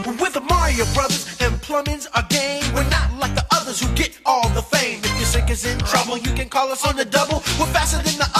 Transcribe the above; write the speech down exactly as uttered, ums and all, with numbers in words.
We're the Mario Brothers, and plumbing's our game. We're not like the others who get all the fame. If your sink is in trouble, you can call us on the double. We're faster than the